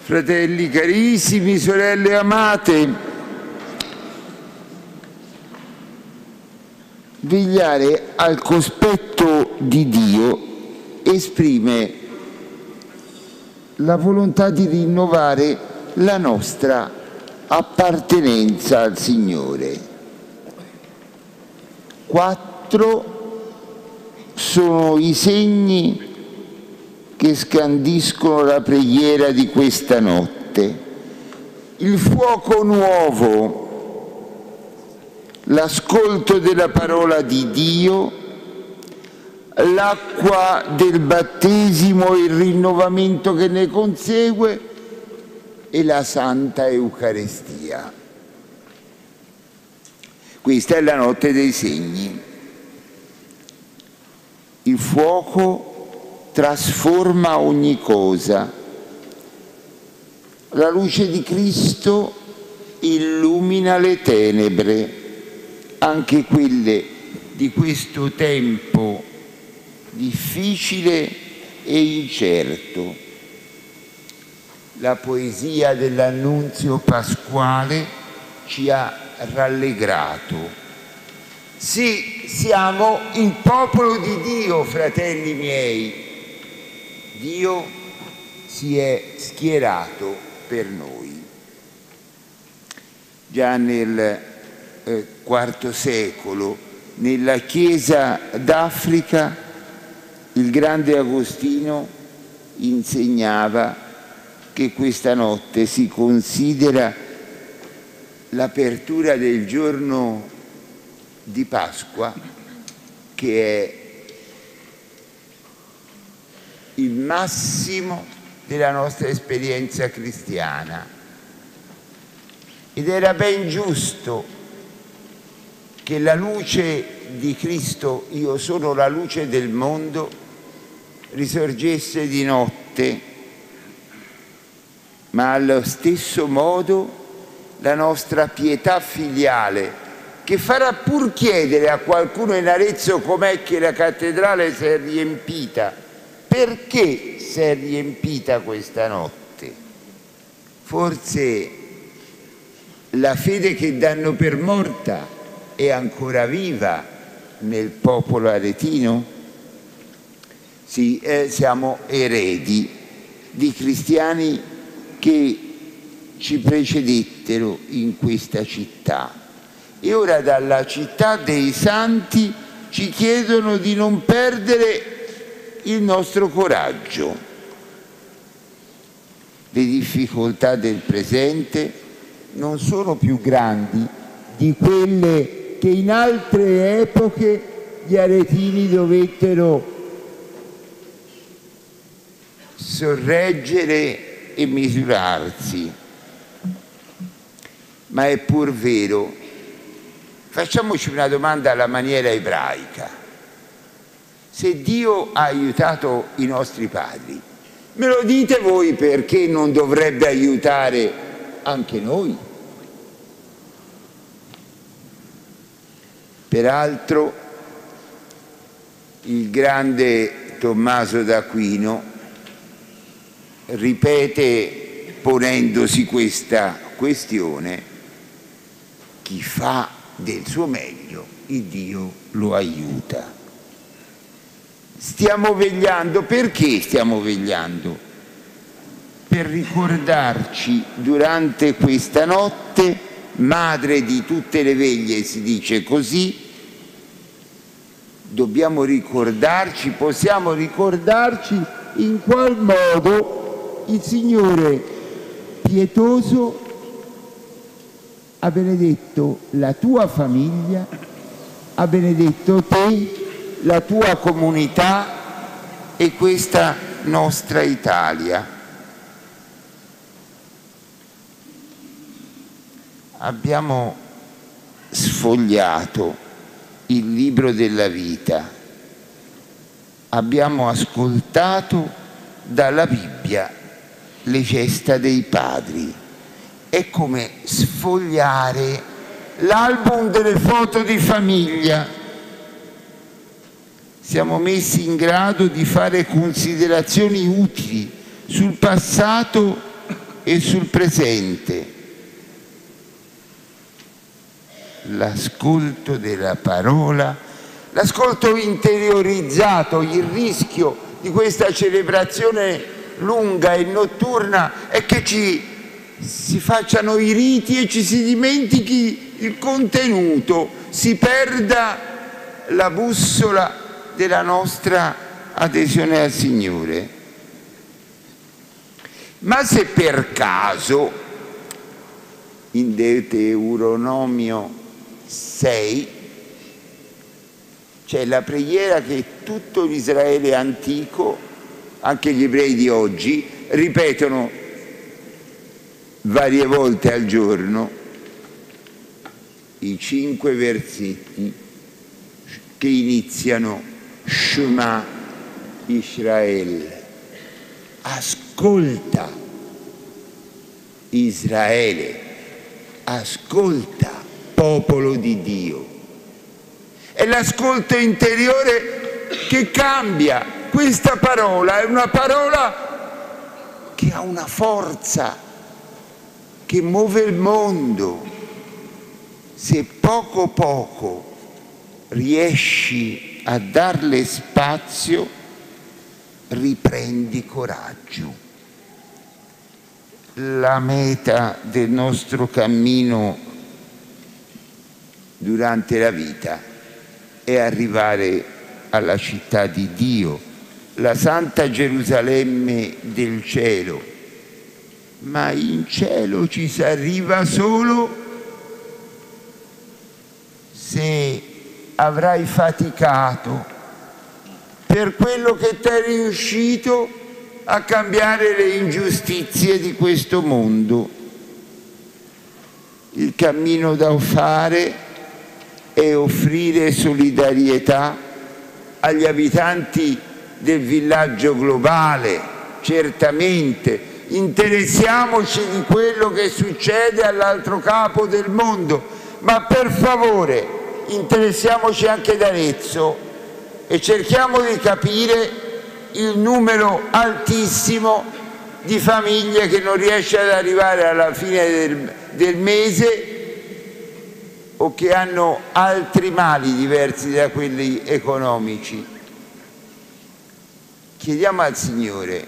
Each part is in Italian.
fratelli carissimi, sorelle amate, vegliare al cospetto di Dio esprime la volontà di rinnovare la nostra appartenenza al Signore. 4 sono i segni che scandiscono la preghiera di questa notte. Il fuoco nuovo, l'ascolto della parola di Dio, l'acqua del battesimo e il rinnovamento che ne consegue e la Santa Eucaristia. Questa è la notte dei segni. Il fuoco trasforma ogni cosa. La luce di Cristo illumina le tenebre, anche quelle di questo tempo difficile e incerto. La poesia dell'annunzio pasquale ci ha rallegrato. Sì, siamo il popolo di Dio, fratelli miei. Dio si è schierato per noi. Già nel IV secolo, nella Chiesa d'Africa, il grande Agostino insegnava che questa notte si considera l'apertura del giorno di Pasqua, che è il massimo della nostra esperienza cristiana. Ed era ben giusto che la luce di Cristo, io sono la luce del mondo, risorgesse di notte, ma allo stesso modo la nostra pietà filiale, che farà pur chiedere a qualcuno in Arezzo com'è che la cattedrale si è riempita. Perché si è riempita questa notte? Forse la fede che danno per morta è ancora viva nel popolo aretino? Sì, siamo eredi di cristiani che ci precedettero in questa città. E ora dalla città dei santi ci chiedono di non perdere il nostro coraggio. Le difficoltà del presente non sono più grandi di quelle che in altre epoche gli aretini dovettero sorreggere e misurarsi. Ma è pur vero. Facciamoci una domanda alla maniera ebraica. Se Dio ha aiutato i nostri padri, me lo dite voi perché non dovrebbe aiutare anche noi? Peraltro, il grande Tommaso d'Aquino ripete, ponendosi questa questione: chi fa del suo meglio, il Dio lo aiuta. Stiamo vegliando. Perché stiamo vegliando? Per ricordarci durante questa notte, madre di tutte le veglie, si dice così, dobbiamo ricordarci, possiamo ricordarci in qual modo il Signore pietoso ha benedetto la tua famiglia, ha benedetto te, la tua comunità e questa nostra Italia. Abbiamo sfogliato il libro della vita, abbiamo ascoltato dalla Bibbia le gesta dei padri. È come sfogliare l'album delle foto di famiglia. Siamo messi in grado di fare considerazioni utili sul passato e sul presente. L'ascolto della parola, l'ascolto interiorizzato. Il rischio di questa celebrazione lunga e notturna è che si facciano i riti e ci si dimentichi il contenuto, si perda la bussola della nostra adesione al Signore. Ma se per caso in Deuteronomio 6 c'è la preghiera che tutto l'Israele antico, anche gli ebrei di oggi, ripetono varie volte al giorno, i 5 versetti che iniziano Shema Israel. Ascolta Israele, ascolta popolo di Dio. È l'ascolto interiore che cambia. Questa parola è una parola che ha una forza, che muove il mondo. Se poco poco riesci a darle spazio, riprendi coraggio. La meta del nostro cammino durante la vita è arrivare alla città di Dio, la Santa Gerusalemme del cielo. Ma in cielo ci si arriva solo se avrai faticato per quello che ti è riuscito a cambiare le ingiustizie di questo mondo. Il cammino da fare è offrire solidarietà agli abitanti del villaggio globale, certamente. Interessiamoci di quello che succede all'altro capo del mondo, ma per favore interessiamoci anche d'Arezzo e cerchiamo di capire il numero altissimo di famiglie che non riesce ad arrivare alla fine del mese o che hanno altri mali diversi da quelli economici. Chiediamo al Signore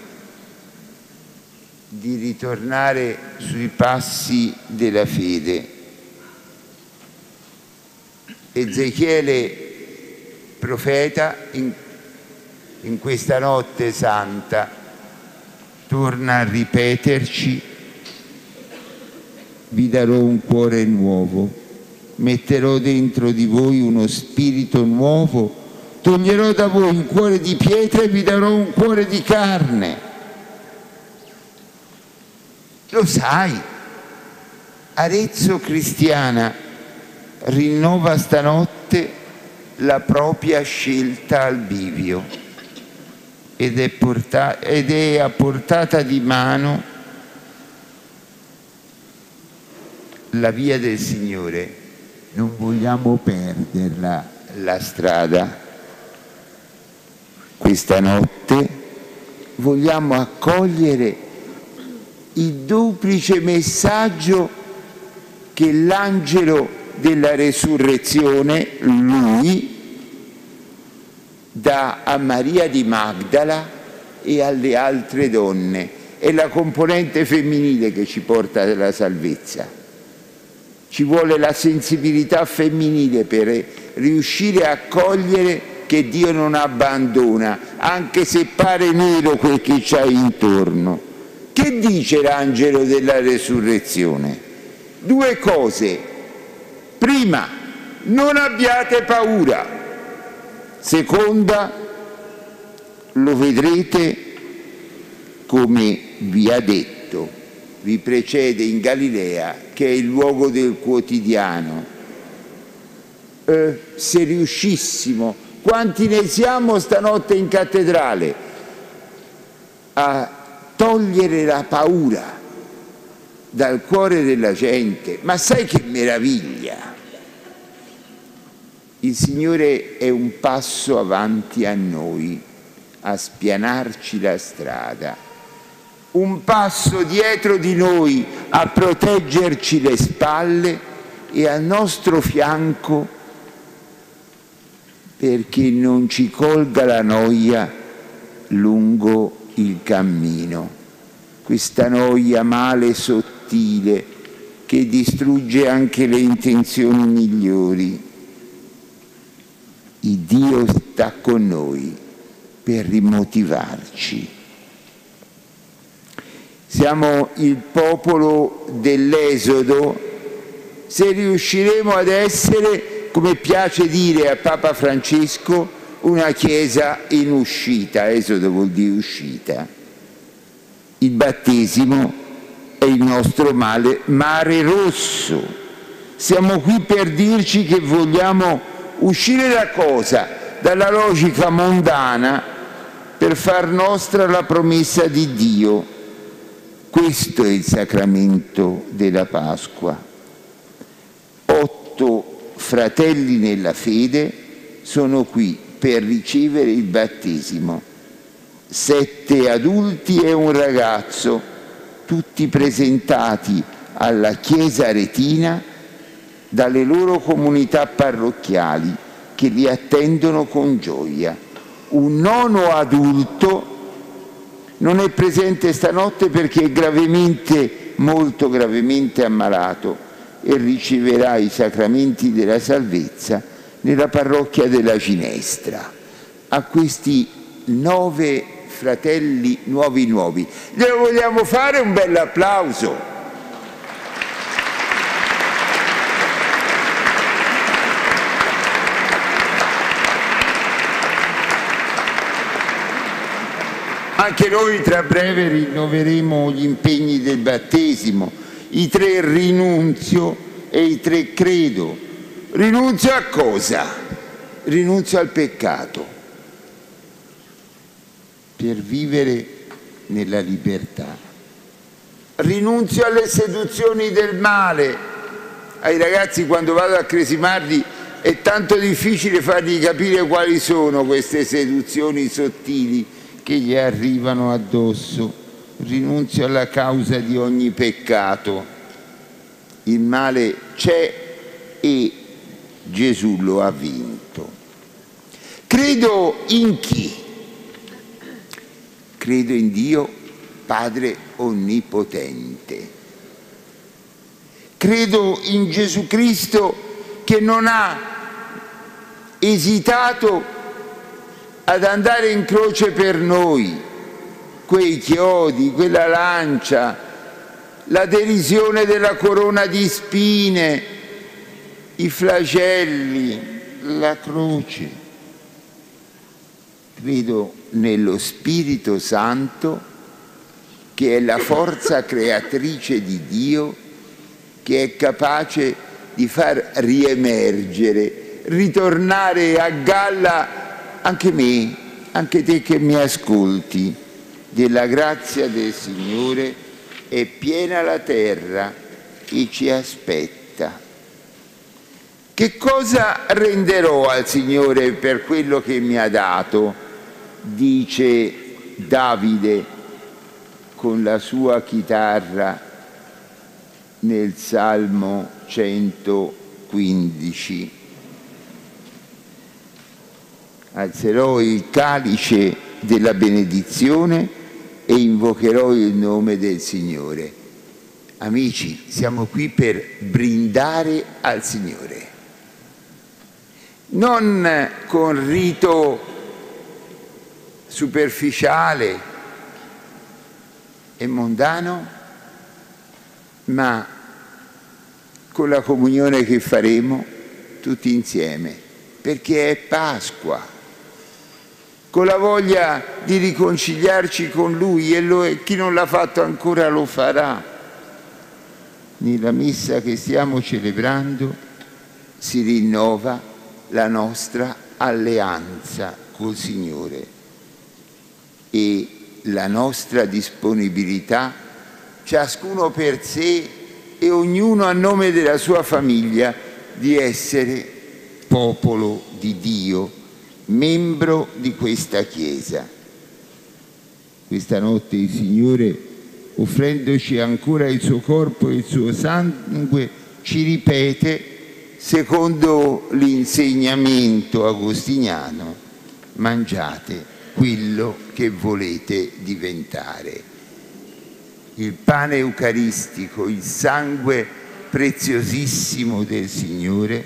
di ritornare sui passi della fede. Ezechiele, profeta, in questa notte santa torna a ripeterci: vi darò un cuore nuovo, metterò dentro di voi uno spirito nuovo, toglierò da voi un cuore di pietra e vi darò un cuore di carne. Lo sai, Arezzo Cristiana rinnova stanotte la propria scelta al bivio ed è a portata di mano la via del Signore. Non vogliamo perderla la strada. Questa notte vogliamo accogliere il duplice messaggio che l'angelo della resurrezione, lui, dà a Maria di Magdala e alle altre donne. È la componente femminile che ci porta alla salvezza. Ci vuole la sensibilità femminile per riuscire a cogliere che Dio non abbandona, anche se pare nero quel che c'hai intorno. Che dice l'angelo della resurrezione? 2 cose. Prima, non abbiate paura. Seconda, lo vedrete come vi ha detto, vi precede in Galilea, che è il luogo del quotidiano. Se riuscissimo, quanti ne siamo stanotte in cattedrale, a togliere la paura dal cuore della gente, ma sai che meraviglia? Il Signore è un passo avanti a noi, a spianarci la strada. un passo dietro di noi a proteggerci le spalle e al nostro fianco perché non ci colga la noia lungo il cammino, questa noia male sottile che distrugge anche le intenzioni migliori. Il Dio sta con noi per rimotivarci. Siamo il popolo dell'Esodo, se riusciremo ad essere, come piace dire a Papa Francesco, una chiesa in uscita. Esodo vuol dire uscita. Il battesimo è il nostro mare rosso. Siamo qui per dirci che vogliamo uscire da cosa? Dalla logica mondana per far nostra la promessa di Dio. Questo è il sacramento della Pasqua. 8 fratelli nella fede sono qui per ricevere il battesimo. 7 adulti e un ragazzo, tutti presentati alla Chiesa aretina dalle loro comunità parrocchiali che li attendono con gioia. Un 9° adulto non è presente stanotte perché è gravemente, molto gravemente ammalato e riceverà i sacramenti della salvezza nella parrocchia della Ginestra. A questi 9 fratelli nuovi, glielo vogliamo fare un bel applauso? Anche noi tra breve rinnoveremo gli impegni del battesimo, i 3 rinunzio e i 3 credo. Rinunzio a cosa? Rinunzio al peccato per vivere nella libertà. Rinunzio alle seduzioni del male. Ai ragazzi quando vado a cresimarli è tanto difficile fargli capire quali sono queste seduzioni sottili che gli arrivano addosso. Rinunzio alla causa di ogni peccato. Il male c'è e Gesù lo ha vinto. Credo in chi? Credo in Dio Padre Onnipotente. Credo in Gesù Cristo che non ha esitato ad andare in croce per noi, quei chiodi, quella lancia, la derisione della corona di spine, i flagelli, la croce. Credo nello Spirito Santo, che è la forza creatrice di Dio, che è capace di far riemergere, ritornare a galla anche me, anche te che mi ascolti. Della grazia del Signore è piena la terra che ci aspetta. Che cosa renderò al Signore per quello che mi ha dato? Dice Davide con la sua chitarra nel Salmo 115. Alzerò il calice della benedizione e invocherò il nome del Signore. Amici, siamo qui per brindare al Signore. Non con rito superficiale e mondano, ma con la comunione che faremo tutti insieme, perché è Pasqua, con la voglia di riconciliarci con Lui, e chi non l'ha fatto ancora lo farà. Nella messa che stiamo celebrando si rinnova la nostra alleanza col Signore e la nostra disponibilità, ciascuno per sé e ognuno a nome della sua famiglia, di essere popolo di Dio, membro di questa Chiesa. Questa notte il Signore offrendoci ancora il suo corpo e il suo sangue, ci ripete, secondo l'insegnamento agostiniano: mangiate quello che volete diventare. Il pane eucaristico, il sangue preziosissimo del Signore,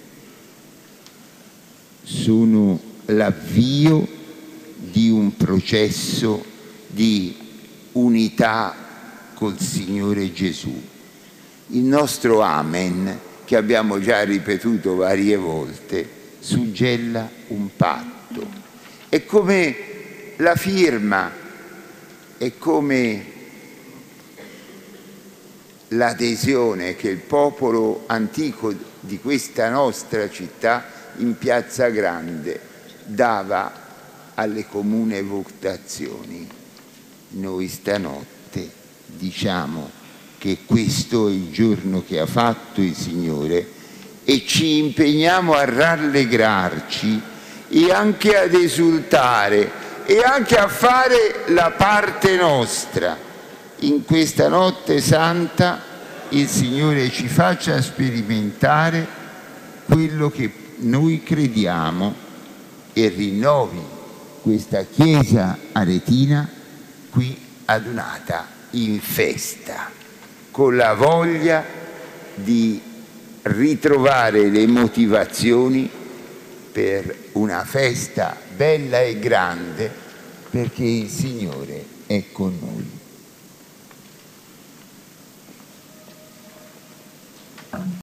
sono l'avvio di un processo di unità col Signore Gesù. Il nostro Amen, che abbiamo già ripetuto varie volte, suggella un patto. È come la firma, è come l'adesione che il popolo antico di questa nostra città in Piazza Grande dava alle comuni votazioni. Noi stanotte diciamo che questo è il giorno che ha fatto il Signore e ci impegniamo a rallegrarci e anche ad esultare e anche a fare la parte nostra. In questa notte santa il Signore ci faccia sperimentare quello che noi crediamo e rinnovi questa Chiesa aretina qui adunata in festa, con la voglia di ritrovare le motivazioni per una festa bella e grande, perché il Signore è con noi.